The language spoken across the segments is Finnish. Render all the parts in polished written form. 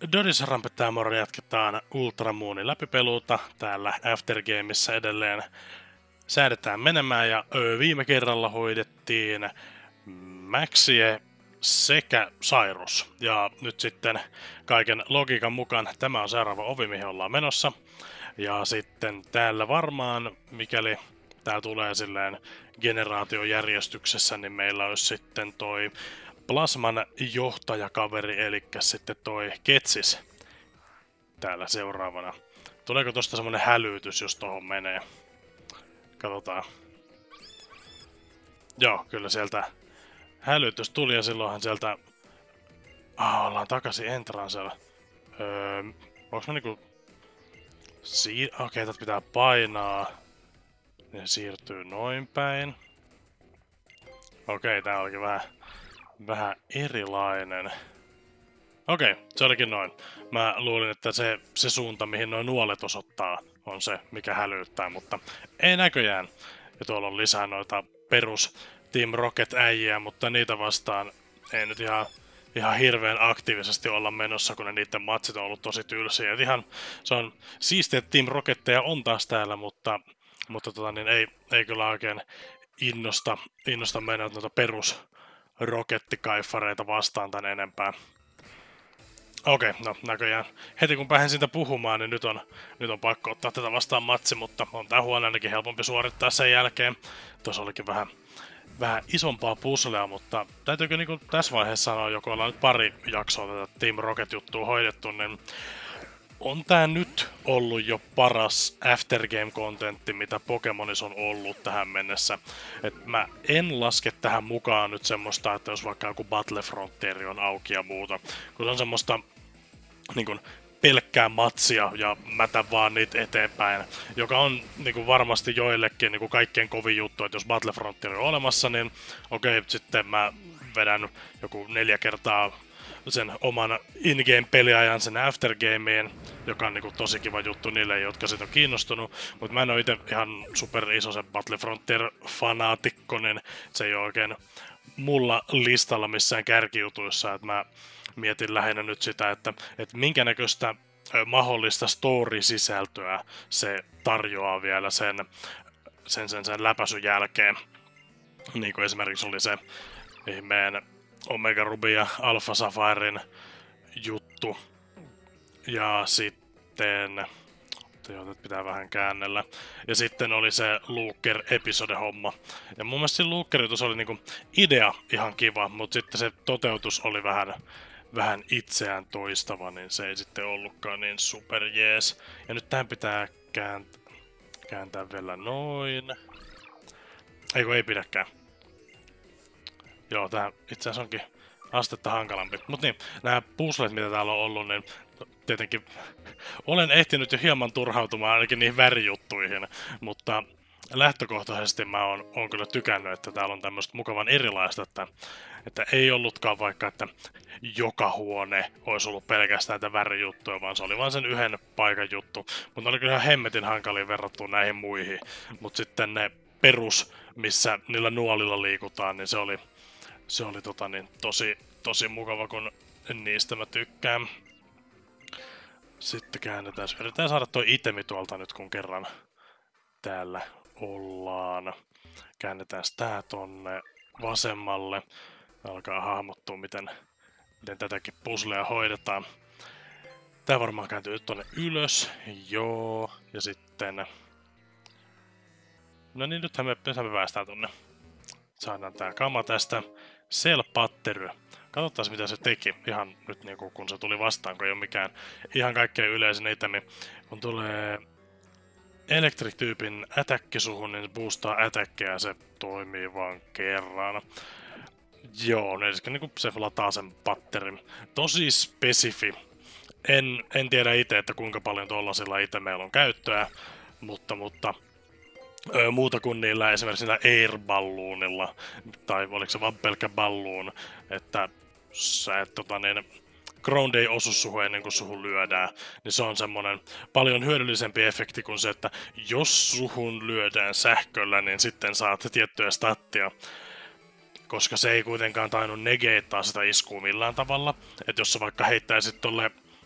Dodis Rampetamor jatketaan Ultramoonin läpipeluuta. Täällä Aftergameissa edelleen säädetään menemään ja viime kerralla hoidettiin Maxie sekä Cyrus. Ja nyt sitten kaiken logiikan mukaan tämä on seuraava ovi, mihin ollaan menossa. Ja sitten täällä varmaan, mikäli tää tulee silleen generaatiojärjestyksessä, niin meillä olisi sitten toi Plasman johtajakaveri, eli sitten toi Ketsis täällä seuraavana. Tuleeko tosta semmonen hälytys, jos tohon menee? Katsotaan. Joo, kyllä sieltä hälytys tuli ja silloinhan sieltä... ollaan takaisin entrancella. Onks mä niinku... Okei, tätä pitää painaa. Ne siirtyy noin päin. Okei, tää olikin vähän erilainen. Okei, se olikin noin. Mä luulin, että se suunta, mihin noin nuolet osoittaa, on se, mikä hälyttää, mutta ei näköjään. Ja tuolla on lisää noita perus Team Rocket-äijiä, mutta niitä vastaan ei nyt ihan hirveän aktiivisesti olla menossa, kun ne niiden matsit on ollut tosi tylsiä. Et ihan, se on siistiä, että Team Rocketteja on taas täällä, mutta niin ei kyllä oikein innosta mennä noita perus rokettikaifareita vastaan tän enempää. Okei, no näköjään. Heti kun pääsen siitä puhumaan, niin nyt on pakko ottaa tätä vastaan matsi, mutta on tää huone ainakin helpompi suorittaa sen jälkeen. Tuossa olikin vähän isompaa puzzlea, mutta täytyykö niinku tässä vaiheessa sanoa, joko ollaan nyt pari jaksoa tätä Team Rocket-juttua hoidettu, niin on tää nyt ollut jo paras Aftergame-kontentti, mitä Pokemonissa on ollut tähän mennessä. Et mä en laske tähän mukaan nyt semmoista, että jos vaikka joku Battle Frontier on auki ja muuta. Kun se on semmoista niin kun, pelkkää matsia ja mätä vaan niitä eteenpäin. Joka on niin kun, varmasti joillekin niin kun, kaikkein kovin juttu, että jos Battle Frontier on olemassa, niin okei, sitten mä vedän joku 4 kertaa sen oman in-game-peliajan sen aftergameen, joka on niinku tosi kiva juttu niille, jotka siitä on kiinnostunut. Mutta mä en oo ite ihan super iso se Battle Frontier-fanaatikko, niin se ei oo oikein mulla listalla missään kärkijutuissa. Et mä mietin lähinnä nyt sitä, että minkä näköistä mahdollista story-sisältöä se tarjoaa vielä sen läpäisyn jälkeen. Niin kuin esimerkiksi oli se ihmeen Omega Ruby ja Alpha Sapphiren juttu. Ja sitten... Joo, nyt pitää vähän käännellä. Ja sitten oli se Looker-episode-homma. Ja mun mielestä se Looker-jutus oli niinku idea ihan kiva, mutta sitten se toteutus oli vähän itseään toistava, niin se ei sitten ollutkaan niin super jees. Ja nyt tähän pitää kääntää vielä noin. Ei pidäkään. Joo, tää itse asiassa onkin astetta hankalampi. Mut niin, nämä puzzlet, mitä täällä on ollut, niin tietenkin olen ehtinyt jo hieman turhautumaan ainakin niihin värijuttuihin, mutta lähtökohtaisesti mä oon kyllä tykännyt, että täällä on tämmöistä mukavan erilaista, että ei ollutkaan vaikka, että joka huone olisi ollut pelkästään näitä värijuttuja, vaan se oli vain sen yhden paikan juttu. Mutta oli kyllä ihan hemmetin hankalin verrattuna näihin muihin. Mutta sitten ne perus, missä niillä nuolilla liikutaan, niin se oli tosi mukava, kun niistä mä tykkään. Sitten käännetään. Yritetään saada toi itemi tuolta nyt, kun kerran täällä ollaan. Käännetään tää tonne vasemmalle. Alkaa hahmottua, miten tätäkin puzzlea hoidetaan. Tää varmaan kääntyy nyt tonne ylös. Joo. Ja sitten... No niin, nythän me päästään tonne. Saadaan tää kama tästä. Cell Pattery. Katsotaan mitä se teki ihan nyt niinku kun se tuli vastaan, kun ei ole mikään ihan kaikkein yleisin itemi. Kun tulee Electric-tyypin ätäkki suhun, niin se boostaa ätäkkiä ja se toimii vaan kerran. Joo, eli niinku se lataa sen patterin. Tosi spesifi. En tiedä itse, että kuinka paljon tuollaisilla itemeillä on käyttöä, mutta muuta kuin niillä esimerkiksi niillä Air Balloonilla, tai oliko se vaan pelkkä balloon, että sä et ground ei osu suhun ennen kuin suhun lyödään, niin se on semmonen paljon hyödyllisempi efekti kuin se, että jos suhun lyödään sähköllä, niin sitten saat tiettyä stattia, koska se ei kuitenkaan tainnut negeittaa sitä iskua millään tavalla, että jos sä vaikka heittäisit tolle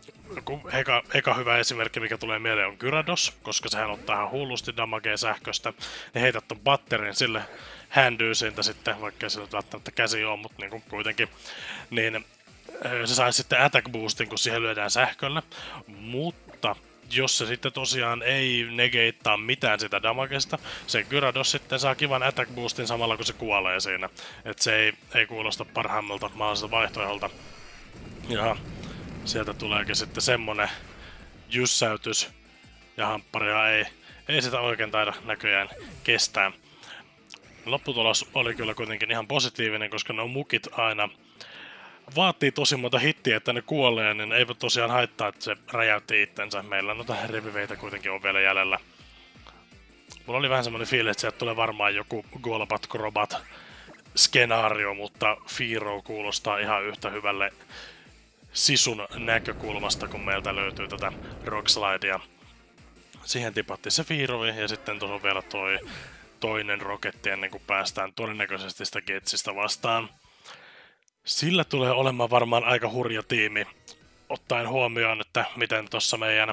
eka hyvä esimerkki, mikä tulee mieleen, on Gyarados, koska sehän ottaa ihan hullusti damagea sähköstä. Ja heität ton batterin sille händyy siitä sitten, vaikka ei sillä välttämättä käsi ole, mutta niin kuitenkin. Niin se saisi sitten attack boostin, kun siihen lyödään sähköllä. Mutta jos se sitten tosiaan ei negeittaa mitään sitä damagesta, se Gyarados sitten saa kivan attack boostin samalla kun se kuolee siinä. Et se ei kuulosta parhaimmalta mahdolliselta vaihtoeholta. Ja sieltä tuleekin sitten semmonen jyssäytys. Ja hampparia ei sitä oikein taida näköjään kestää. Lopputulos oli kyllä kuitenkin ihan positiivinen, koska nuo mukit aina vaatii tosi monta hittiä, että ne kuolee, niin eipä tosiaan haittaa, että se räjäytti itsensä. Meillä noita reviveitä kuitenkin on vielä jäljellä. Mulla oli vähän semmonen fiilis, että sieltä tulee varmaan joku Golbat Crobat skenaario, mutta Fearow kuulostaa ihan yhtä hyvälle sisun näkökulmasta, kun meiltä löytyy tätä Rockslidea. Siihen tipattiin se Fearow ja sitten tuossa on vielä toinen roketti ennen kuin päästään todennäköisesti sitä Getsistä vastaan. Sillä tulee olemaan varmaan aika hurja tiimi, ottaen huomioon, että miten tuossa meidän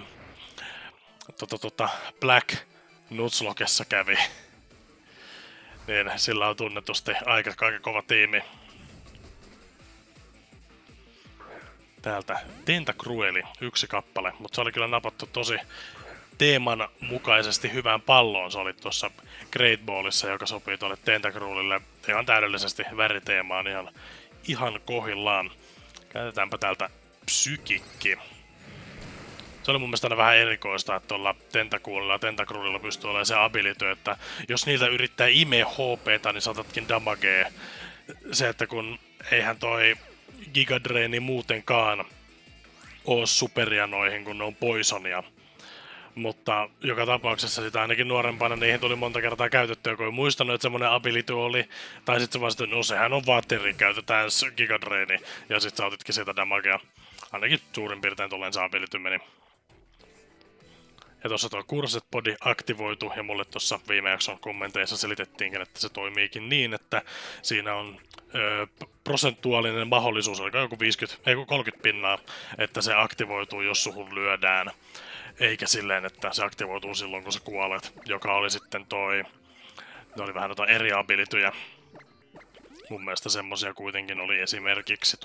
Black Nuzlockessa kävi. Niin sillä on tunnetusti aika kova tiimi. Täältä Tentacrueli, yksi kappale, mutta se oli kyllä napattu tosi teeman mukaisesti hyvään palloon. Se oli tuossa Great Ballissa, joka sopii tuolle Tentacruelille ihan täydellisesti väriteemaan ihan kohillaan. Käytetäänpä täältä Psykikki. Se oli mun mielestä aina vähän erikoista, että tuolla Tentacruelilla ja Tentacruelilla pystyy olemaan se ability, että jos niiltä yrittää imeä HP:tä, niin saatatkin damagea. Se, että kun eihän toi Gigadraini muutenkaan oo superia noihin, kun ne on poisonia. Mutta joka tapauksessa sitä ainakin nuorempana niihin tuli monta kertaa käytettyä, kun ei muistanut, että semmonen ability oli. Tai sit se vaan sitten, no sehän on vaateri, käytetään Gigadraini. Ja sit sä otitkin siitä damagea. Ainakin suurin piirtein tulleen se ability meni. Ja tossa tuo Cursed Body aktivoitu, ja mulle tuossa viime jakson kommenteissa selitettiinkin, että se toimiikin niin, että siinä on prosentuaalinen mahdollisuus, eli joku 30 pinnaa, että se aktivoituu, jos suhun lyödään. Eikä silleen, että se aktivoituu silloin, kun sä kuolet, joka oli sitten ne oli vähän noita eri abilityjä. Mun mielestä semmosia kuitenkin oli esimerkiksi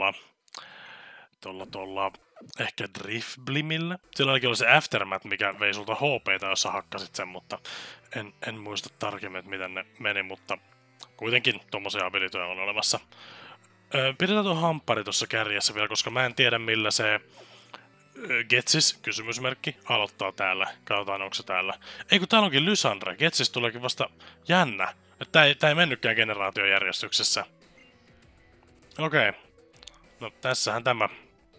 ehkä Drifblimillä. Silloin ainakin oli se Aftermath, mikä vei sulta HP:tä, jos sä hakkasit sen, mutta en muista tarkemmin, että miten ne meni, mutta kuitenkin tommosia abilityjä on olemassa. Pidetään tuo hamppari tuossa kärjessä vielä, koska mä en tiedä millä se Getsis, kysymysmerkki, aloittaa täällä. Katsotaan, onko se täällä. Ei kun täällä onkin Lysandre. Getsis tuleekin vasta jännä. Tää ei mennytkään generaatiojärjestyksessä. Okei. No tässähän tämä.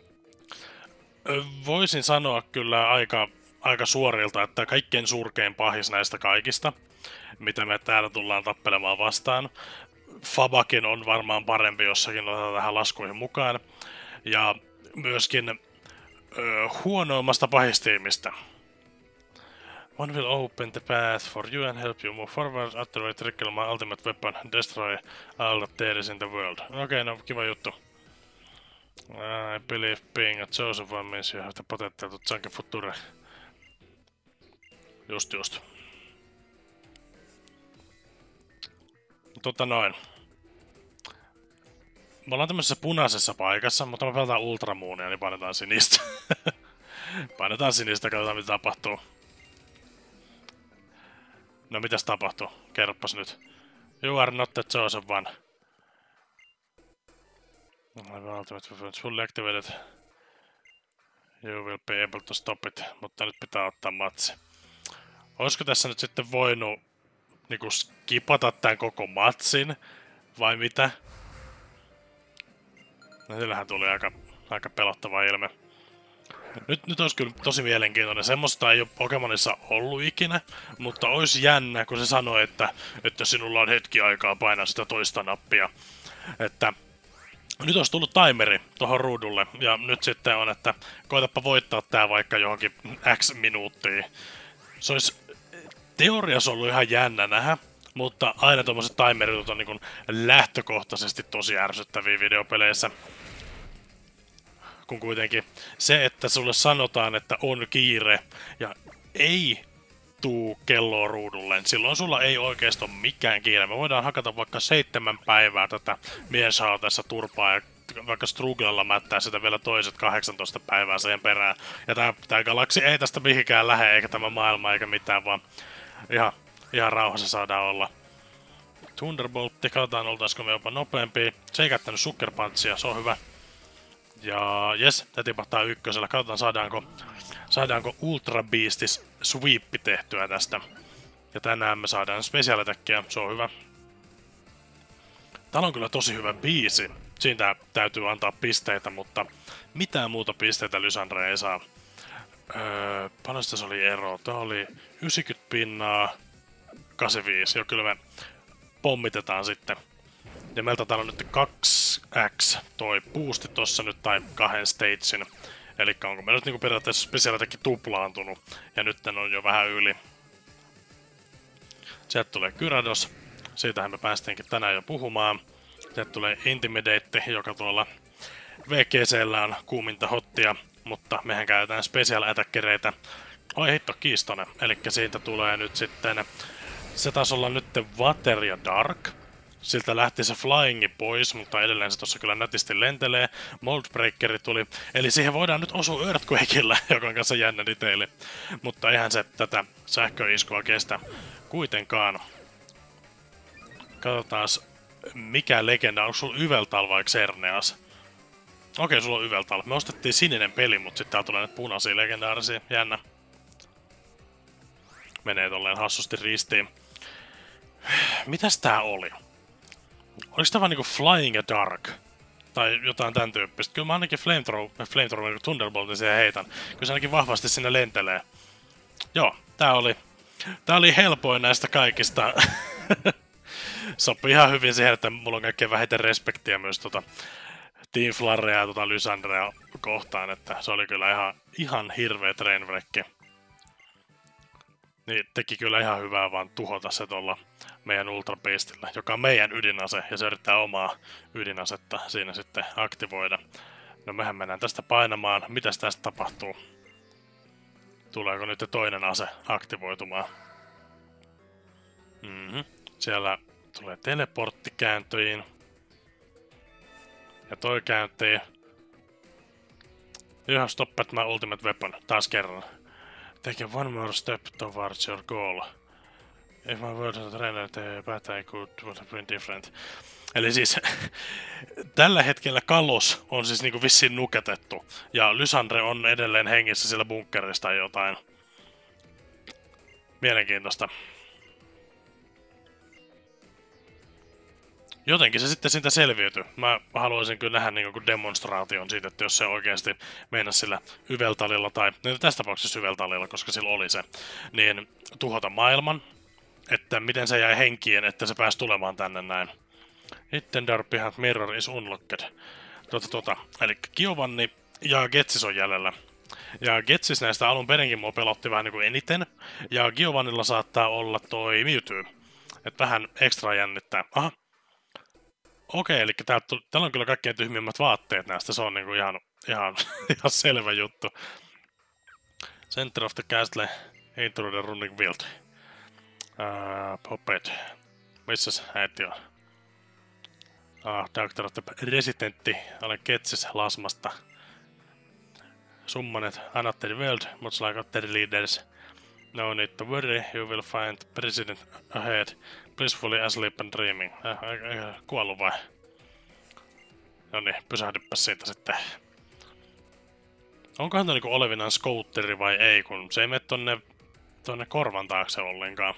Voisin sanoa kyllä aika suorilta, että kaikkein surkein pahis näistä kaikista, mitä me täällä tullaan tappelemaan vastaan. Fabakin on varmaan parempi jossakin, otetaan tähän laskuihin mukaan. Ja myöskin huonoimmasta pahistiimistä. One will open the path for you and help you move forward, activate trickle my ultimate weapon, destroy all the tears in the world. Okei, no kiva juttu. I believe being a chosen one means you have the potential to change future. Just. Noin. Me ollaan tämmöisessä punaisessa paikassa, mutta me pelataan Ultramoonia, niin painetaan sinistä. Painetaan sinistä, katsotaan mitä tapahtuu. No mitäs tapahtuu? Kerroppas nyt. You are not the chosen one. Ultimate weapon is fully activated. You will be able to stop it. Mutta nyt pitää ottaa matsi. Olisiko tässä nyt sitten voinut niinku skipata tän koko matsin? Vai mitä? No sillähän tuli aika pelottava ilme. Nyt olisi kyllä tosi mielenkiintoinen. Semmoista ei ole Pokemonissa ollut ikinä, mutta olisi jännä, kun se sanoi, että sinulla on hetki aikaa painaa sitä toista nappia. Että nyt olisi tullut timeri tuohon ruudulle, ja nyt sitten on, että koitapa voittaa tää vaikka johonkin X minuuttia. Se olisi teoriassa ollut ihan jännä nähdä, mutta aina tommoset timerit on niin lähtökohtaisesti tosi ärsyttäviä videopeleissä. kun kuitenkin se, että sulle sanotaan, että on kiire ja ei tuu kelloa ruudulle, silloin sulla ei oikeasti ole mikään kiire. Me voidaan hakata vaikka 7 päivää tätä mieshautessa turpaa ja vaikka struglella mättää sitä vielä toiset 18 päivää siihen perään. Ja tää galaksi ei tästä mihinkään lähe, eikä tämä maailma eikä mitään, vaan ihan rauhassa saadaan olla. Thunderboltti, katsotaan oltaisiko me jopa nopeampia. Se ei käyttänyt Sucker Punchia, se on hyvä. Ja jes, se tipahtaa ykkösellä. Katsotaan saadaanko Ultra Beastis sweepi tehtyä tästä. Ja tänään me saadaan Special Attackia, se on hyvä. Täällä on kyllä tosi hyvä biisi. Siitä täytyy antaa pisteitä, mutta mitään muuta pisteitä Lysandre ei saa. Paljon se oli ero? Tää oli 90 pinnaa, 85. Jo kyllä me pommitetaan sitten. Ja meiltä täällä on nyt 2x toi boosti tossa nyt, tai 2 stagein. Elikkä onko me nyt niinku periaatteessa spesiaalitakin tuplaantunut. Ja nyt on jo vähän yli. Sieltä tulee Gyarados. Siitähän me päästiinkin tänään jo puhumaan. Sieltä tulee Intimidate, joka tuolla VGC:llä on kuuminta hottia. Mutta mehän käytetään special attackereita. Oi hitto, kiistonen. Elikkä siitä tulee nyt sitten... Se taisi olla nyt Water ja Dark. Siltä lähti se Flyingi pois, mutta edelleen se tossa kyllä nätisti lentelee. Moldbreakeri tuli. Eli siihen voidaan nyt osua Earthquakeillä, joka on kanssa jännä detaili. Mutta eihän se tätä sähköiskua kestä kuitenkaan. Katsotaan, mikä legenda. Onko sulla Yveltal vai Xerneas? Okei, sulla on Yveltal. Me ostettiin sininen peli, mutta sitten täällä tulee nyt punaisia legendaarisia. Jännä. Menee tolleen hassusti ristiin. Mitäs tää oli? Oliko tää vaan niinku Flying ja Dark? Tai jotain tän tyyppistä. Kyllä mä ainakin Flamethrower Thunderboltin siihen heitän. Kyllä se ainakin vahvasti sinne lentelee. Joo, tää oli helpoin näistä kaikista. Sopii ihan hyvin siihen, että mulla on kaikkein vähiten respektiä myös Team Flarrea ja Lysandrea kohtaan, että se oli kyllä ihan hirveä trainwreck. Niin teki kyllä ihan hyvää vaan tuhota se tuolla meidän Ultra Beastillä, joka on meidän ydinase, ja se yrittää omaa ydinasetta siinä sitten aktivoida. No mehän mennään tästä painamaan. Mitäs tästä tapahtuu? Tuleeko nyt toinen ase aktivoitumaan? Siellä tulee teleportti kääntöjiin. Ja toi kääntiin. You have stopped my ultimate weapon. Taas kerran. Take one more step towards your goal. If my words are trained, the battle could have been different. Eli siis tällä hetkellä Kalos on siis niinku vissiin nuketettu. Ja Lysandre on edelleen hengissä siellä bunkkerissa tai jotain. Mielenkiintoista. Jotenkin se sitten siitä selviytyi. Mä haluaisin kyllä nähdä niinku demonstraation siitä, että jos se oikeasti meinasi sillä Yveltalilla tai tässä tapauksessa Yveltalilla, koska sillä oli se, niin tuhota maailman, että miten se jäi henkiin, että se pääsi tulemaan tänne näin. Hidden Dark Behind Mirror is unlocked. Eli Giovanni ja Getsis on jäljellä. Ja Getsis näistä alun perinkin mua pelotti vähän niinku eniten. Ja Giovannilla saattaa olla toi Mewtwo. Et vähän ekstra jännittää. Aha. Okei, eli täällä on kyllä kaikkein tyhmimmät vaatteet näistä. Se on niinku ihan selvä juttu. Center of the Castle, Intruder Running Wild. Puppet. Missäs äiti on? Doctor of the Residentti. Olen Ketsis Lasmasta. Summonet Another World, much like other leaders. No need to worry, you will find President ahead. Blissfully asleep and dreaming. Kuollu vai? Noniin, pysähdypäs siitä sitten. Onkohan toi niinku olevinaan skoutteri vai ei, kun se ei mene tonne korvan taakse ollenkaan.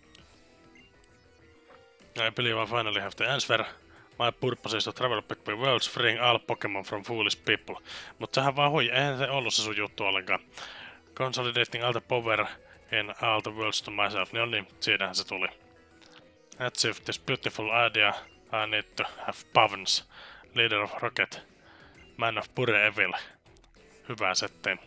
I believe I finally have the answer. My purpose is to travel between worlds, freeing all Pokemon from foolish people. Mut sehän vaan eihän se ollut se sun juttu ollenkaan. Consolidating all the power in all the worlds to myself. Niin, siinähän se tuli. Achieve this beautiful idea. I need to have Pavns. Leader of Rocket. Man of Pure Evil. Hyvä settiin.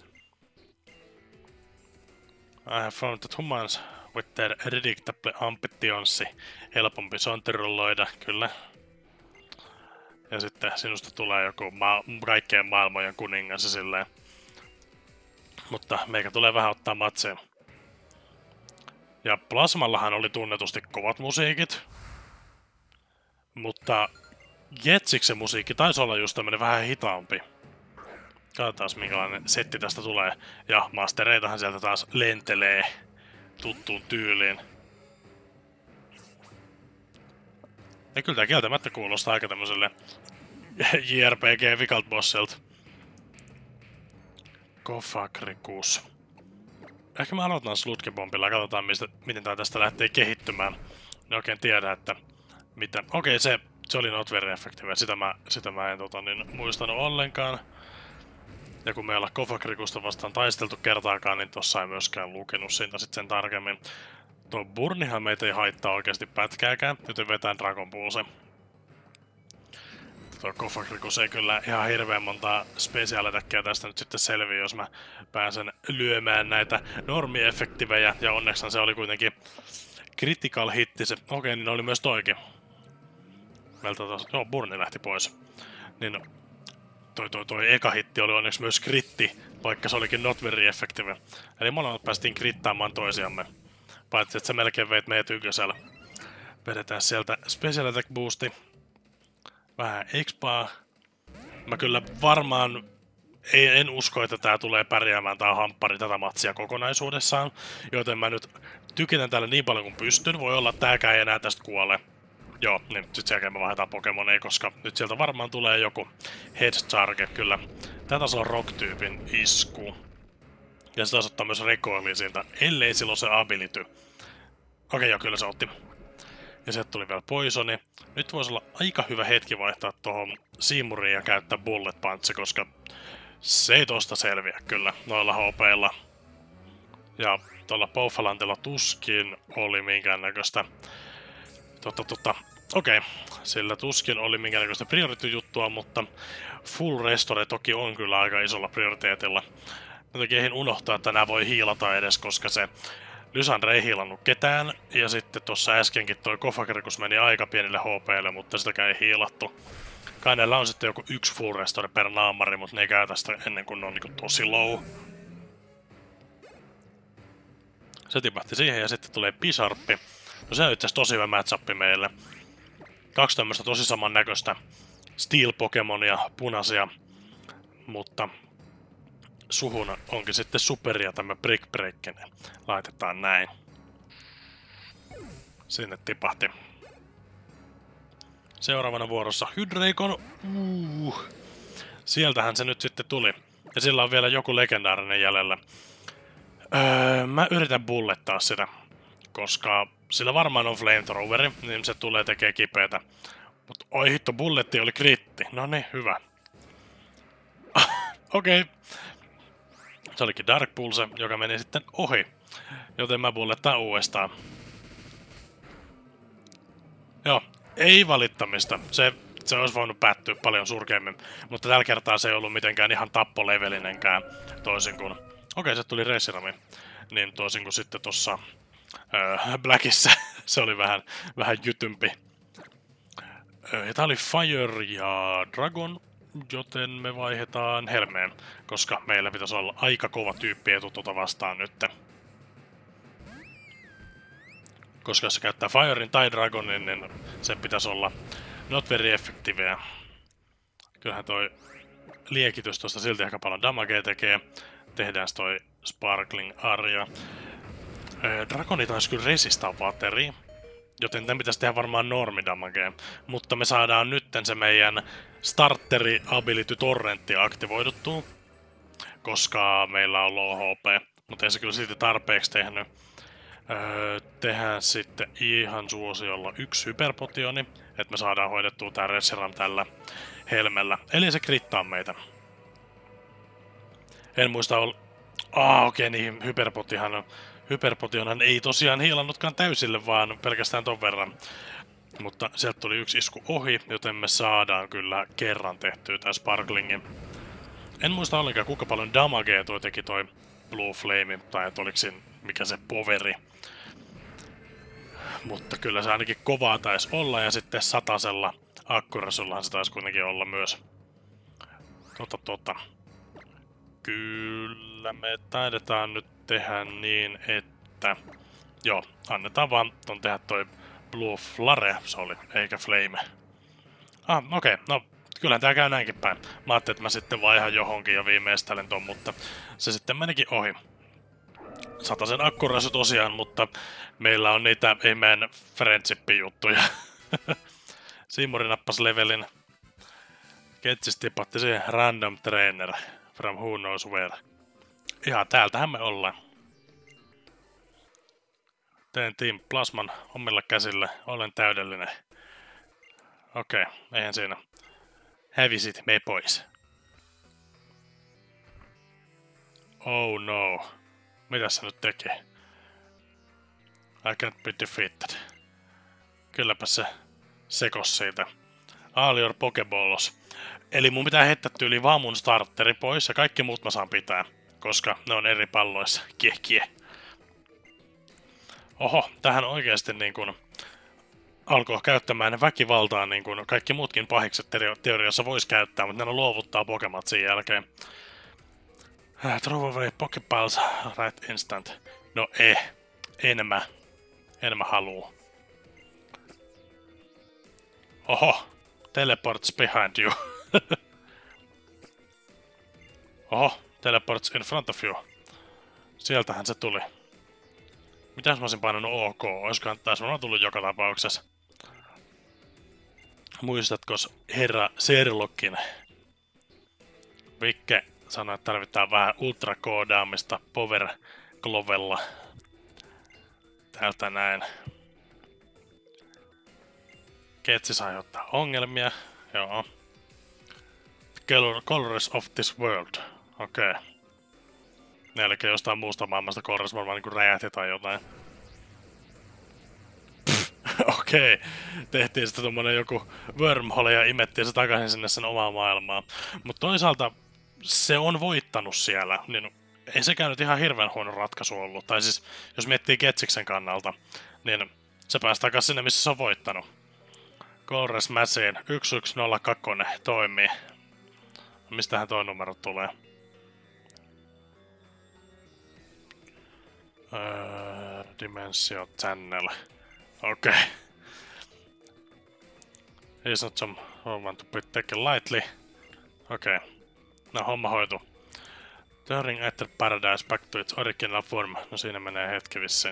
I have found that humans with their predictable ambitionsi helpompi sontirulloida, kyllä. ja sitten sinusta tulee joku kaikkien maailmojen kuningas ja silleen. Mutta meikä tulee vähän ottaa matseja. Ja Plasmallahan oli tunnetusti kovat musiikit. Mutta Jetsiksen musiikki taisi olla just tämmönen vähän hitaampi. Katsotaan minkälainen setti tästä tulee. Ja mastereitahan sieltä taas lentelee tuttuun tyyliin. Ja kyllä tää kieltämättä kuulostaa aika tämmöiselle JRPG Vikalt Bossilta. Kofakrikus. Ehkä mä aloitan Sludgebombilla ja katsotaan miten tää tästä lähtee kehittymään. En oikein tiedä, että mitä. Okei, se oli not very effective. Sitä mä en muistanut ollenkaan. Ja kun me ei olla Kofakrikusta vastaan taisteltu kertaakaan, niin tossa ei myöskään lukenut siitä sit sen tarkemmin. Tuo Burnihan meitä ei haittaa oikeasti pätkääkään, joten vetään Dragon Pulse. Tuo Kofakrikus ei kyllä ihan hirveän montaa special-attackia tästä nyt sitten selviä, jos mä pääsen lyömään näitä normi-efektivejä. Ja onneksi se oli kuitenkin critical hitti se. Okei, niin oli myös toikin. Meiltä taas, joo, Burni lähti pois. Niin toi eka hitti oli onneksi myös kritti, vaikka se olikin not very effective. Eli molemmat päästiin krittaamaan toisiamme. Paitsi, että se melkein veit meidät ykkösellä. Vedetään sieltä Special Attack Boosti. Vähän expaa. Mä kyllä varmaan en usko, että tää tulee pärjäämään tää hamppari tätä matsia kokonaisuudessaan. Joten mä nyt tykitän täällä niin paljon kuin pystyn. Voi olla, että tääkään ei enää tästä kuole. Joo, niin sit sen jälkeen me vaihdetaan Pokemoneja, koska nyt sieltä varmaan tulee joku head target kyllä. Tää taas on rock-tyypin isku. Ja se taas ottaa myös recoilia siitä, ellei silloin se ability. Okei, joo, kyllä se otti. Ja sieltä tuli vielä poisoni. Nyt voisi olla aika hyvä hetki vaihtaa tohon Seamuriin ja käyttää Bullet Punch, koska se ei tosta selviä kyllä noilla HP:lla. Ja tuolla Poufalantilla tuskin oli minkäännäköistä. Okei, sillä tuskin oli minkäännäköistä priority-juttua, mutta Full Restore toki on kyllä aika isolla prioriteetilla. Jotenkin eihin unohtaa, että nää voi hiilata edes, koska se Lysandre ei hiilannut ketään. Ja sitten tuossa äskenkin toi Kofakrikus meni aika pienille HP:lle, mutta sitäkään ei hiilattu. Kai näillä on sitten joku yksi Full Restore per naamari, mutta ne ei käytä sitä ennen kuin ne on niinku tosi low. Se tipahti siihen ja sitten tulee Bisharppi. No se on itse asiassa tosi hyvä match-up meille. Kaksi tämmöistä tosi samannäköistä Steel-Pokemonia, punaisia, mutta suhun onkin sitten superia tämä Brick Breakin. Laitetaan näin. Sinne tipahti. Seuraavana vuorossa Hydreikon. Sieltähän se nyt sitten tuli. Ja sillä on vielä joku legendaarinen jäljellä. Mä yritän bullettaa sitä, koska sillä varmaan on flamethroweri, niin se tulee tekee kipeätä. Mut oi hitto, bulletti oli kriitti. No niin, hyvä. Okei. Se olikin Dark Pulse, joka meni sitten ohi. Joten mä bullettaan uudestaan. Joo, ei valittamista. Se olisi voinut päättyä paljon surkeammin. Mutta tällä kertaa se ei ollut mitenkään ihan tappolevelinenkään. Toisin kuin... Okei, se tuli Resirami. Niin toisin kuin sitten tossa... Blackissa se oli vähän jytympi. Ja tää oli Fire ja Dragon, joten me vaihdetaan Helmeen, koska meillä pitäisi olla aika kova tyyppi etu vastaan nyt. Koska jos se käyttää Firein tai Dragonin, niin sen pitäisi olla not very effective. Kyllähän toi liekitys tosta silti aika paljon damagea tekee. Tehdään toi Sparkling Aria. Dragoni taisi kyllä resistaa vateriin, joten tämän pitäisi tehdä varmaan normidamagea. Mutta me saadaan nytten se meidän starteri ability torrentti aktivoiduttua, koska meillä on low HP. Mutta ei se kyllä silti tarpeeksi tehnyt. Tehdään sitten ihan suosiolla yksi hyperpotioni, että me saadaan hoidettua tää Reshiram tällä helmellä. Eli se krittaa meitä. En muista okei, niin Hyperpotionhan ei tosiaan hiilannutkaan täysille, vaan pelkästään ton verran. Mutta sieltä tuli yksi isku ohi, joten me saadaan kyllä kerran tehtyä tää Sparklingin. En muista ollenkaan kuinka paljon damagea toi teki toi Blue Flame, tai että oliko siinä mikä se poveri. Mutta kyllä se ainakin kovaa taisi olla, ja sitten satasella Akkurasullahan se taisi kuitenkin olla myös. Kyllä me taidetaan nyt tehdä niin, että... Joo, annetaan vaan ton tehdä toi Blue Flare, se oli, eikä Flame. Okei, no kyllähän tää käy näinkin päin. Mä ajattelin, että mä sitten vaihan johonkin ja viimeistelen ton, mutta se sitten menikin ohi. 100 akkurasu tosiaan, mutta meillä on niitä meidän friendship-juttuja. Siimuri nappasi levelin. Ketsis tipatti siihen random trainer from who knows where. Ihan täältähän me ollaan. Teen Team Plasman omilla käsillä. Olen täydellinen. Okei, eihän siinä. Hävisit me pois. Oh no. Mitä se nyt tekee? I can't be defeated. Kylläpä se sekos siitä. All your Pokeballs. Eli mun pitää heittää tyyliin vaan mun starteri pois ja kaikki muut mä saan pitää. Koska ne on eri palloissa. Kie. Oho, tähän oikeasti niin kun alkoi käyttämään väkivaltaa niin kuin kaikki muutkin pahikset teoriassa vois käyttää, mutta ne luovuttaa Pokemat sen jälkeen. Throw away Pokeballs right instant. No en mä haluu. Oho, teleports behind you. Oho, teleports in front of you. Sieltähän se tuli. Mitäs mä olisin painanut OK? Olisikohan taas varmaan tullut joka tapauksessa. Muistatko herra Sherlockin? Vikke sanoi, että tarvitaan vähän ultrakoodaamista Power Glovella. Täältä näin. Ketsis aiheuttaa ongelmia. Joo. Colors of this world. Okei. Eli jostain muusta maailmasta Colors varmaan niinku räjähti tai jotain. Okei. Tehtiin sitten tommonen joku wormhole ja imettiin se takaisin sinne sen omaan maailmaan. Mutta toisaalta se on voittanut siellä, niin ei sekään nyt ihan hirveän huono ratkaisu ollut. Tai siis, jos miettii Ketsiksen kannalta, niin se pääsi takaisin sinne, missä se on voittanut. Colors Machine 1102 toimii. Mistähän toi numero tulee? Dimensio Channel. Okei. He's not some want to be taken lightly. Okei. No homma hoitu. Turning Ether Paradise back to its original form. No siinä menee hetki vissiin.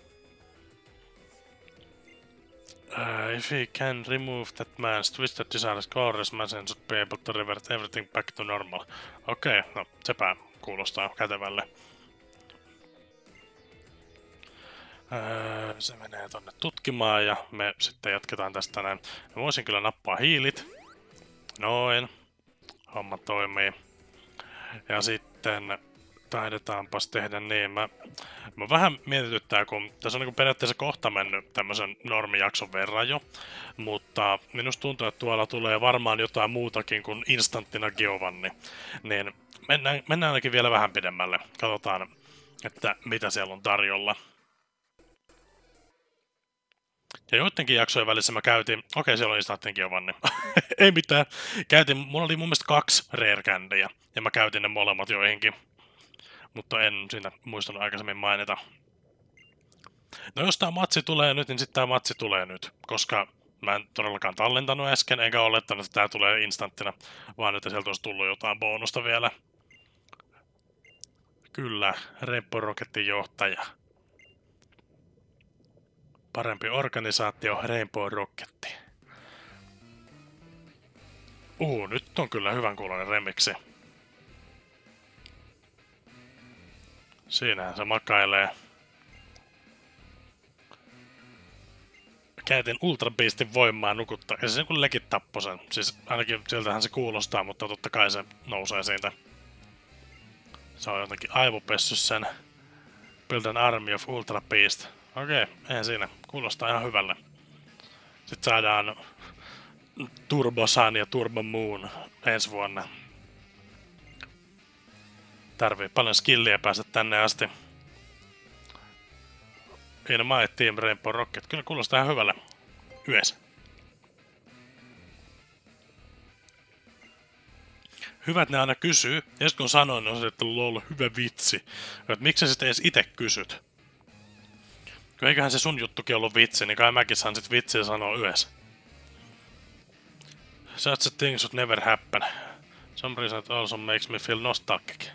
If he can remove that man's twisted desires, Colors Machine should be able to revert everything back to normal. Okei, no sepä kuulostaa kätevälle. Se menee tonne tutkimaan ja me sitten jatketaan tästä näin. Mä voisin kyllä nappaa hiilit. Noin. Homma toimii. Ja sitten taidetaanpas tehdä niin. Mä vähän mietityttää, kun tässä on niin periaatteessa kohta mennyt tämmöisen normijakson verran jo. Mutta minusta tuntuu, että tuolla tulee varmaan jotain muutakin kuin instanttina Giovanni. Niin mennään ainakin vielä vähän pidemmälle. Katsotaan, että mitä siellä on tarjolla. Ja joidenkin jaksojen välissä mä käytin... Okei, siellä on instanttin Giovanni. Ei mitään. Mulla oli mun mielestä 2 rare candyä. Ja mä käytin ne molemmat joihinkin. Mutta en siinä muistanut aikaisemmin mainita. No jos tää matsi tulee nyt, niin sitten tää matsi tulee nyt. Koska mä en todellakaan tallentanut äsken, enkä olettanut, että tää tulee instanttina. Vaan että sieltä olisi tullut jotain bonusta vielä. Kyllä, Rainbow Rocketin johtaja. Parempi organisaatio, Rainbow Rocketti. Nyt on kyllä hyvän kuuloinen remiksi. Siinähän se makailee. Käytin Ultra Beastin voimaa nukuttaa. Ja se kun legit tappoi sen. Siis ainakin siltähän se kuulostaa, mutta totta kai se nousee siitä. Se on jotenkin aivopessy sen. Build an army of Ultra Beast. Okei, eihän siinä. Kuulostaa ihan hyvälle. Sitten saadaan Turbo Sun ja Turbo Moon ensi vuonna. Tarvii paljon skilliä päästä tänne asti. In my team Rainbow Rocket. Kyllä kuulostaa ihan hyvälle. Yhdessä. Hyvät ne aina kysyy, ja kun sanoin, on se, että lol, hyvä vitsi. Että miksi sä sitten edes ite kysyt? Kun eiköhän se sun juttukin ollut vitsi, niin kai mäkin saan sit vitsiä sanoa yhdessä. Such a thing should never happen. Some reason it also makes me feel nostalgic.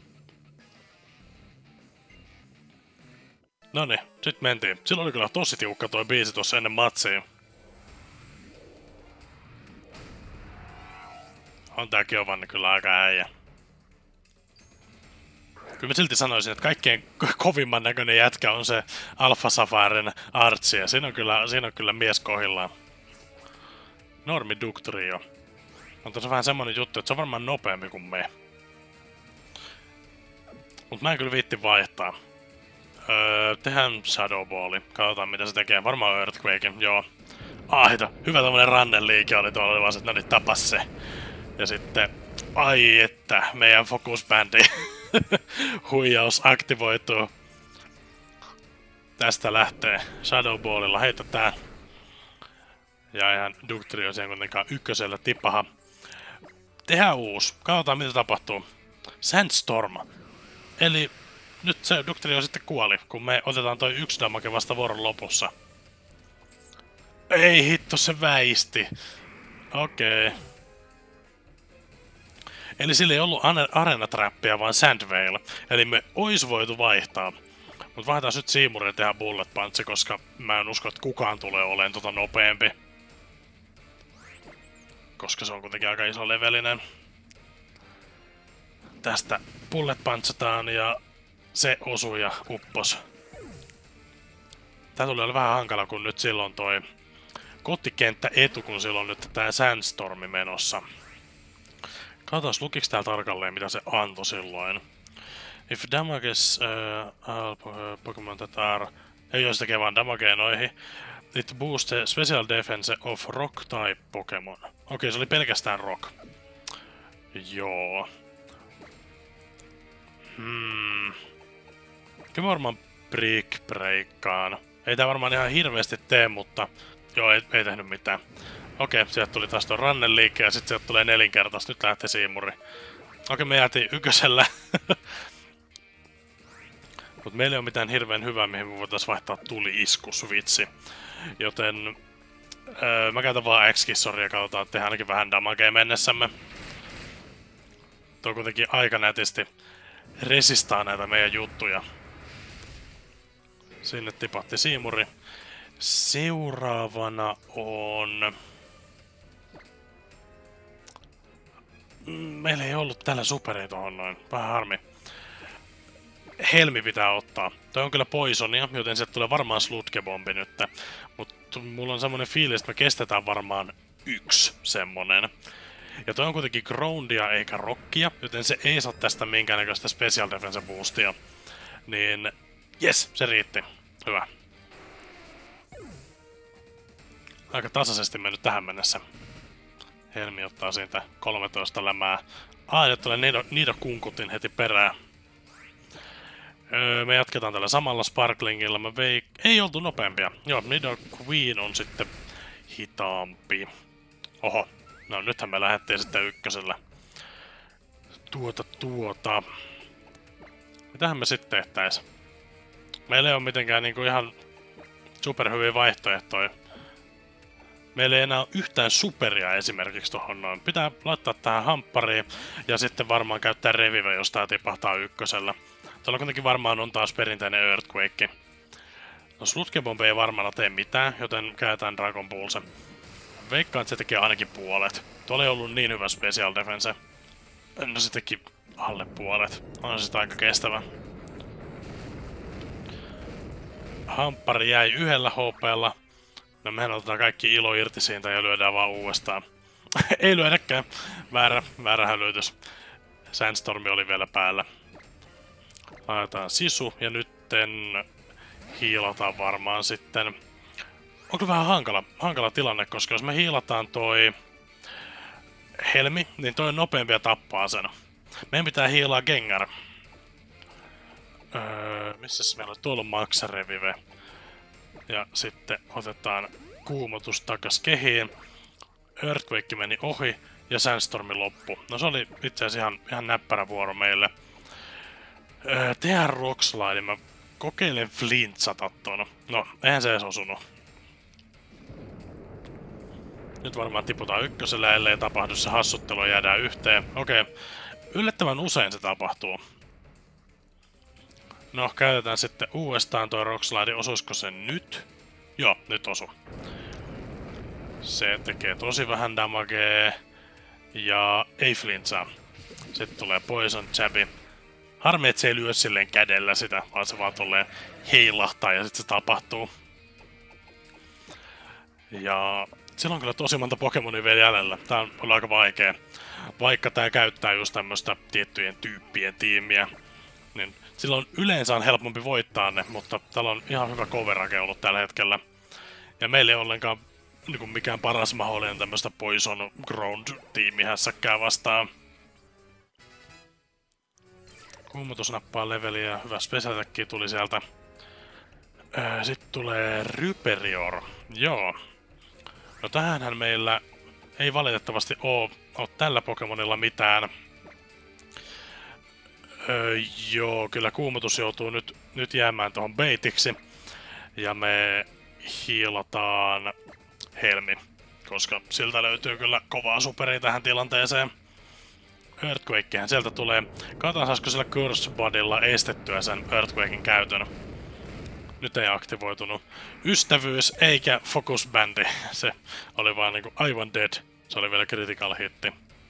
Noniin, sit mentiin. Silloin oli kyllä tosi tiukka toi biisi tossa ennen matsia. On tää Giovanni kyllä aika äijä. Kyllä mä silti sanoisin, että kaikkein kovimman näköinen jätkä on se Alpha Safarin Archie, ja siinä on kyllä mies kohillaan. Normi Ductrio. On tossa vähän semmonen juttu, että se on varmaan nopeampi kuin me. Mut mä en kyllä viitti vaihtaa. Tehdään Shadow Balli. Katsotaan mitä se tekee. Varmaan Earthquaken, joo. Hito. Hyvä tommonen ranneliike oli tuolla, vaan että no niin, tapas se. Ja sitten, ai että, meidän Focus-bändi huijaus aktivoituu. Tästä lähtee Shadow Ballilla, heitä tää. Ja ihan Ductrio siihen kuitenkaan ykkösellä tippaha. Tehdään uusi, katsotaan mitä tapahtuu. Sandstorm. Eli nyt se Ductrio sitten kuoli, kun me otetaan toi yksi damage vasta vuoron lopussa. Ei hitto, se väisti. Okei. Eli sillä ei ollut arena-trappia, vaan Sandvale. Eli me ois voitu vaihtaa. Mut vaihdetaan nyt Seamurin ja tehdään Bullet Punch, koska mä en usko, että kukaan tulee olemaan tota nopeampi. Koska se on kuitenkin aika iso levelinen. Tästä Bullet Punchataan ja se osui ja uppos. Tää tuli olla vähän hankala, kun nyt silloin toi kotikenttä etu, kun silloin nyt tää Sandstormi menossa. Katsotaan, lukiks täällä tarkalleen, mitä se antoi silloin. If damages Pokemon that are... Ei oo sitä vaan damagea noihin. It boosts the special defense of rock type Pokemon. Okei, se oli pelkästään rock. Joo. Kyllä varmaan Brick Breakkaan. Ei tää varmaan ihan hirveesti tee, mutta... Joo, ei tehnyt mitään. Okei, sieltä tuli taas tuon ranneliike ja sit sieltä tulee nelinkertaista. Nyt lähtee Seamuri. Okei, me jäätiin ykkösellä. Mut meillä ei oo mitään hirveän hyvää, mihin me voitais vaihtaa tuli-isku-switchi. Joten... mä käytän vaan X-kissoria ja katsotaan, että tehdään ainakin vähän damagea mennessämme. Tuo kuitenkin aika nätisti resistaa näitä meidän juttuja. Sinne tipahti Seamuri. Seuraavana on... Meillä ei ollut täällä superia tohon noin. Vähän harmi. Helmi pitää ottaa. Toi on kyllä poisonia, joten sieltä tulee varmaan Sludgebombi nyt. Mut mulla on semmonen fiilis, että me kestetään varmaan yksi semmonen. Ja toi on kuitenkin groundia eikä rockia, joten se ei saa tästä minkäännäköistä special defense boostia. Niin... Yes, se riitti. Hyvä. Aika tasaisesti mennyt tähän mennessä. Helmi ottaa siitä 13 lämää. Ja tulee Nido Kunkutin heti perään. Me jatketaan tällä samalla Sparklingilla. Ei oltu nopeampia. Joo, Nido Queen on sitten hitaampi. Oho. No nythän me lähdettiin sitten ykkösellä. Mitähän me sitten tehtäis? Meillä ei ole mitenkään niinku ihan superhyviä vaihtoehtoja. Meillä ei enää ole yhtään superia esimerkiksi tohon noin. Pitää laittaa tähän hamppariin ja sitten varmaan käyttää revive, jos tää tipahtaa ykkösellä. Tuolla kuitenkin varmaan on taas perinteinen Earthquake. No Sludgebomb ei varmaan tee mitään, joten käytetään Dragon Pulse. Veikkaan, että se tekee ainakin puolet. Tuolla ei ollut niin hyvä special defense. No se teki alle puolet. On sitä aika kestävä. Hamppari jäi yhdellä HP:lla. No mehän otetaan kaikki ilo irti siitä ja lyödään vaan uudestaan. Ei lyödäkään. Väärä hälytys. Sandstormi oli vielä päällä. Laitetaan sisu ja nytten hiilataan varmaan sitten. On kyllä vähän hankala tilanne, koska jos me hiilataan toi Helmi, niin toi on nopeampi ja tappaa sen. Meidän pitää hiilaa Gengar. Missäs meillä on? Tuolla on Max Revive. Ja sitten otetaan kuumotus takas kehiin. Earthquake meni ohi. ja Sandstormin loppu. No se oli itse asiassa ihan näppärä vuoro meille. Tehdään Rockslide, mä kokeilen flintsata ton. No, eihän se edes osunut. Nyt varmaan tiputaan ykkösellä, ellei tapahdu se hassuttelu ja jäädään yhteen. Okei. Yllättävän usein se tapahtuu. No, käytetään sitten uudestaan toi Rockslide. Osuisiko se nyt? Joo, nyt osu. Se tekee tosi vähän damagea. Ja ei flintsaa. Sitten tulee Poison Jabi. Harmi, et se ei lyö silleen kädellä sitä, vaan se vaan tolleen heilahtaa ja sitten se tapahtuu. Ja sillä on kyllä tosi monta Pokemonia vielä jäljellä. Tää on ollut aika vaikea. Vaikka tää käyttää just tämmöstä tiettyjen tyyppien tiimiä, niin silloin yleensä on helpompi voittaa ne, mutta täällä on ihan hyvä coverake ollut tällä hetkellä. Ja meillä ei ollenkaan niin mikään paras mahdollinen tämmöstä Poison Ground-tiimihässäkkää vastaan. Kuumotus nappaa leveliä, hyvä special attack tuli sieltä. Sitten tulee Ryperior. Joo. No tähänhän meillä ei valitettavasti oo tällä Pokemonilla mitään. Joo, kyllä kuumotus joutuu nyt jäämään tuohon baitiksi. Ja me hiilataan Helmi, koska siltä löytyy kyllä kovaa superia tähän tilanteeseen. Earthquakehän sieltä tulee. Katsotaan, saisiko sillä Curse Budilla estettyä sen Earthquaken käytön. Nyt ei aktivoitunut. Ystävyys eikä Focus Bandi. Se oli vaan niinku aivan dead. Se oli vielä critical hitti.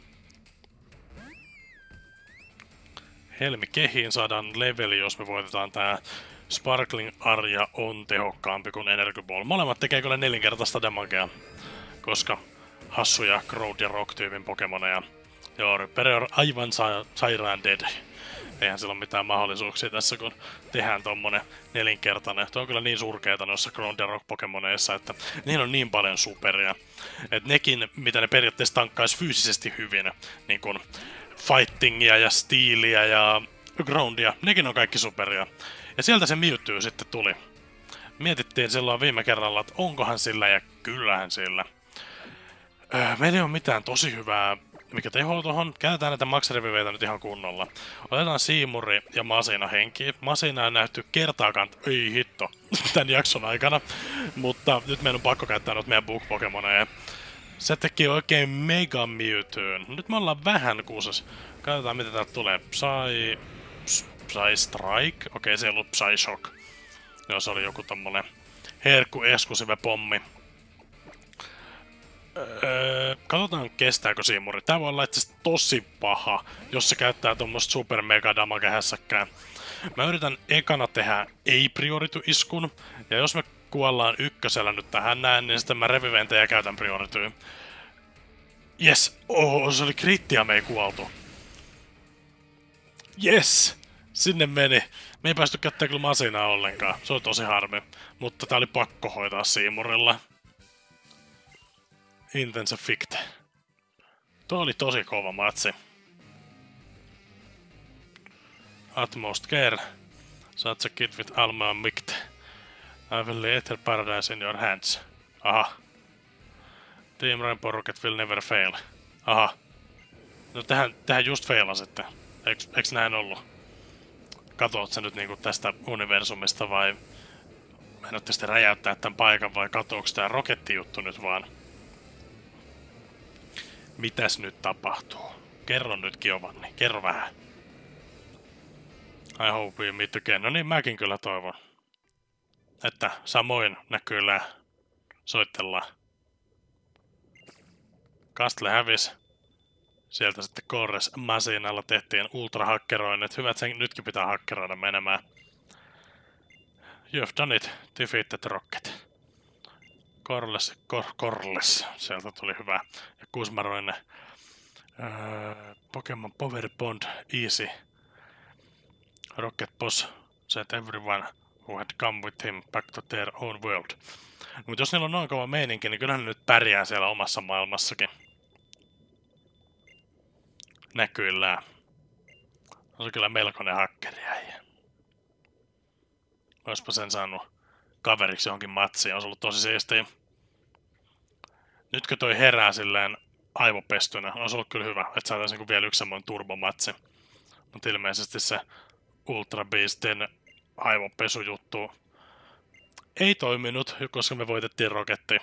Helmi kehiin saadaan leveli, jos me voitetaan tää. Sparkling Arja on tehokkaampi kuin Energy Ball. Molemmat tekee kyllä 4-kertaista damagea, koska hassuja Ground ja Rock-tyypin Pokemoneja. Joo, Ryperior aivan sairaan dead. Eihän sillä ole mitään mahdollisuuksia tässä, kun tehdään tommonen 4-kertainen. Tuo on kyllä niin surkeeta noissa Ground ja Rock-Pokemoneissa, että niillä on niin paljon superia. Että nekin, mitä ne periaatteessa tankkais fyysisesti hyvin, niin kuin Fightingia ja Steelia ja Groundia, nekin on kaikki superia. Ja sieltä se Mewtwo sitten tuli. Mietittiin silloin viime kerralla, että onkohan sillä, ja kyllähän sillä. Meillä ei ole mitään tosi hyvää, mikä teho tohon. Käytetään näitä max-reviveitä nyt ihan kunnolla. Otetaan Siimuri ja Masina henki. Masina on nähty kertaakaan, ei hitto, tämän jakson aikana. Mutta nyt meidän on pakko käyttää noita meidän Bug-Pokemoneja. Se teki oikein Mega Mewtwoon. Nyt me ollaan vähän kuusas. Katsotaan mitä täältä tulee. Psy Strike? Okei, se ei ollut Psy Shock. Joo, se oli joku tommonen herkku-exclusive pommi. Katsotaan kestääkö Siimuri. Tää voi olla itse tosi paha, jos se käyttää tommoista super mega damage-hässäkkää. Mä yritän ekana tehdä ei-priority-iskun. Ja jos me kuollaan ykkösellä nyt tähän näin, niin sitten mä reviventejä ja käytän priority. Yes! Se oli krittiä, me ei kuoltu. Yes! Sinne meni. Me ei päästy käyttämään kyllä Masinaa ollenkaan. Se on tosi harmi. Mutta tää oli pakko hoitaa Siimurilla. Intense Ficte. Tuo oli tosi kova matsi. Utmost care. Such a kid with Alma and Micte. I will lay Ether Paradise in your hands. Aha. Team Rainbow Rocket will never fail. Aha. No tähän just failasitte. Eiks näin ollut? Katoot sä nyt niinku tästä universumista vai... Meinatte sitten räjäyttää tän paikan vai katooks tää rokettijuttu nyt vaan? Mitäs nyt tapahtuu? Kerro nyt Giovanni, kerro vähän. I hope we meet again. No niin, mäkin kyllä toivon. Että samoin näkyy soitellaan. Castle hävis. Sieltä sitten Corres Masinalla tehtiin ultrahakkeroinnit. Hyvät sen nytkin pitää hakkeroida menemään. You've done it. Defeated Rocket. Corles. Sieltä tuli hyvä. Ja Kusmaroinen. Pokemon Power Bond Easy. Rocket Boss set everyone who had come with him back to their own world. Mutta jos niillä on noin kova meininki, niin kyllähän ne nyt pärjää siellä omassa maailmassakin. Näkyillään. On se kyllä melkoinen hakkeri äijä. Oispa sen saanut kaveriksi johonkin matsiin, olisi ollut tosi siistiä. Nytkö toi herää silleen aivopestynä. Olisi ollut kyllä hyvä, että saataisiin niin vielä yksi semmoinen turbomatsi. Mutta ilmeisesti se Ultra Beastin aivopesujuttu ei toiminut, koska me voitettiin Roketti.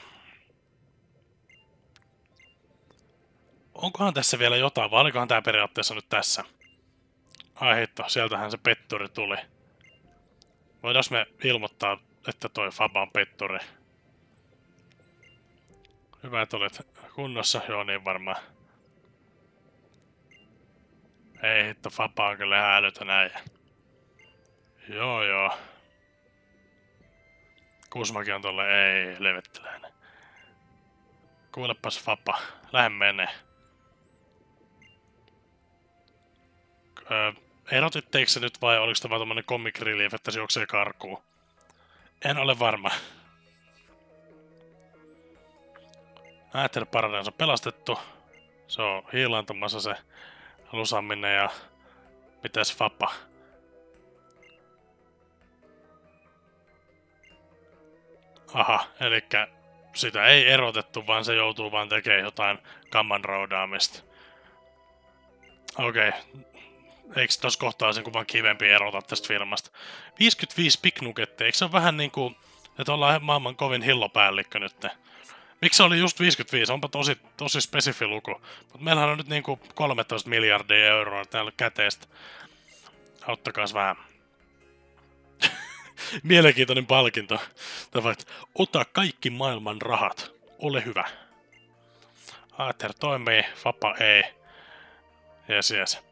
Onkohan tässä vielä jotain, vai olikohan tää periaatteessa nyt tässä? Ai hitto, sieltähän se petturi tuli. Voidaan me ilmoittaa, että toi Faba on petturi? Hyvä, että olet kunnossa, joo niin varmaan. Ei hitto, Faba on kyllä ihan älytön äijä. Joo. Kusmakin on tolle, ei, levettiläinen. Kuulepas Faba, lähde menee. Erotitteikö se nyt vai oliko tämä vaan tommonen comic relief, että se juoksee karkuun? En ole varma. Aether Paradise on pelastettu. Se on hiilaantumassa se Lusaminen ja mitäs Faba? Aha, elikkä sitä ei erotettu, vaan se joutuu vaan tekemään jotain kamman roudaamista. Okei. Eikö tossa kohtaa olisi vaan kivempi erota tästä firmasta? 55 piknuketteja, eikö se ole vähän niinku, että ollaan maailman kovin hillopäällikkö nyt? Miksi se oli just 55? Onpa tosi spesifi luku. Mutta meillähän on nyt niinku 13 miljardia euroa täällä käteistä. Auttakaas vähän. Mielenkiintoinen palkinto. Ota kaikki maailman rahat. Ole hyvä. Aether toimii, Faba ei. Jes.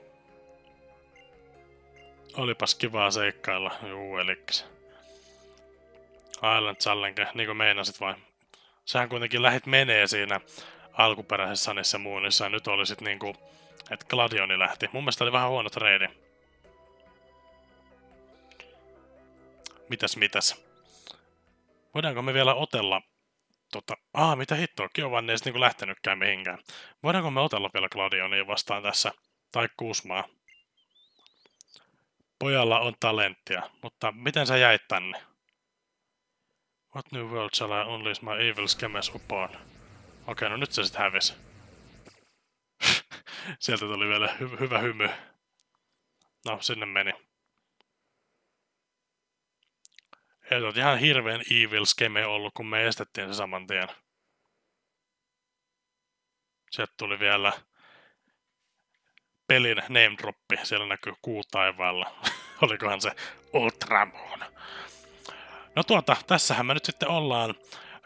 Olipas kivaa seikkailla. Juu, eliks. Island Challenge, niinku meinasit vai? Sähän kuitenkin lähit menee siinä alkuperäisessä Sunissa Moonissa ja nyt olisit niinku, että Gladioni lähti. Mun mielestä oli vähän huono treidi. Mitäs? Voidaanko me vielä otella mitä hittoa, Giovanni ei niinku lähtenytkään mihinkään. Voidaanko me otella vielä Gladionia vastaan tässä? Tai Kusmaa? Pojalla on talenttia, mutta miten sä jäit tänne? What new world shall I unleash my evil schemes upon? Okei, no nyt se sit hävisi. Sieltä tuli vielä hyvä hymy. No, sinne meni. Ei ole ihan hirveän evil scheme ollut, kun me estettiin se saman tien. Sieltä tuli vielä pelin name droppi. Siellä näkyy kuu taivaalla. Olikohan se Ultramon? No tässähän me nyt sitten ollaan.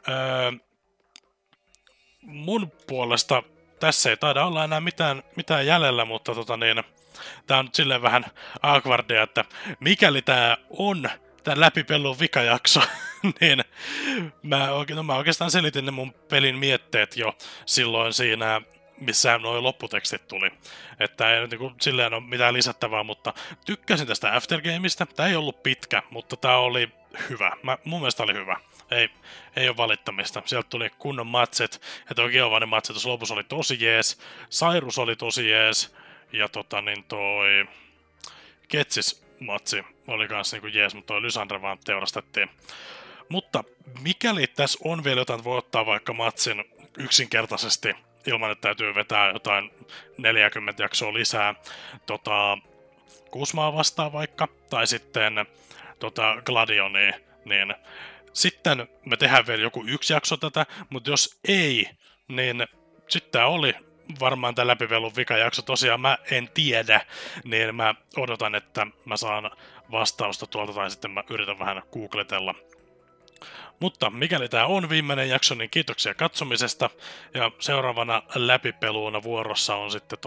Mun puolesta tässä ei taida olla enää mitään jäljellä, mutta tää on nyt silleen vähän awkwardia, että mikäli tää on tän läpipellun vikajakso, niin mä oikeastaan selitin ne mun pelin mietteet jo silloin siinä, missä nuo lopputekstit tuli. Että ei nyt niinku silleen ole mitään lisättävää, mutta tykkäsin tästä Aftergameista. Tää ei ollut pitkä, mutta tää oli hyvä. Mun mielestä oli hyvä. Ei ole valittamista. Sieltä tuli kunnon matset. Ja toi Giovannin matse tuossa lopussa oli tosi jees. Cyrus oli tosi jees. Ja toi Ketsis matsi oli kans niinku jees, mutta toi Lysandre vaan teurastettiin. Mutta mikäli tässä on vielä jotain, voi ottaa vaikka matsin yksinkertaisesti ilman, että täytyy vetää jotain 40 jaksoa lisää Kusmaa vastaan vaikka, tai sitten Gladionia, niin sitten me tehdään vielä joku yksi jakso tätä, mutta jos ei, niin sitten tää oli varmaan tää läpivelun vikajakso. Tosiaan mä en tiedä, niin mä odotan, että mä saan vastausta tuolta, tai sitten mä yritän vähän googletella. Mutta mikäli tää on viimeinen jakso, niin kiitoksia katsomisesta. Ja seuraavana läpipeluuna vuorossa on sitten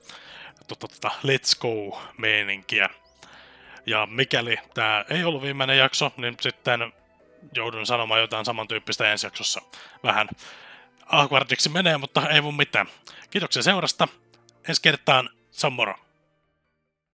Let's Go-meininkiä. Ja mikäli tää ei ollut viimeinen jakso, niin sitten joudun sanomaan jotain samantyyppistä ensi jaksossa. Vähän awkwardiksi menee, mutta ei mun mitään. Kiitoksia seurasta. Ensi kertaan, se on moro.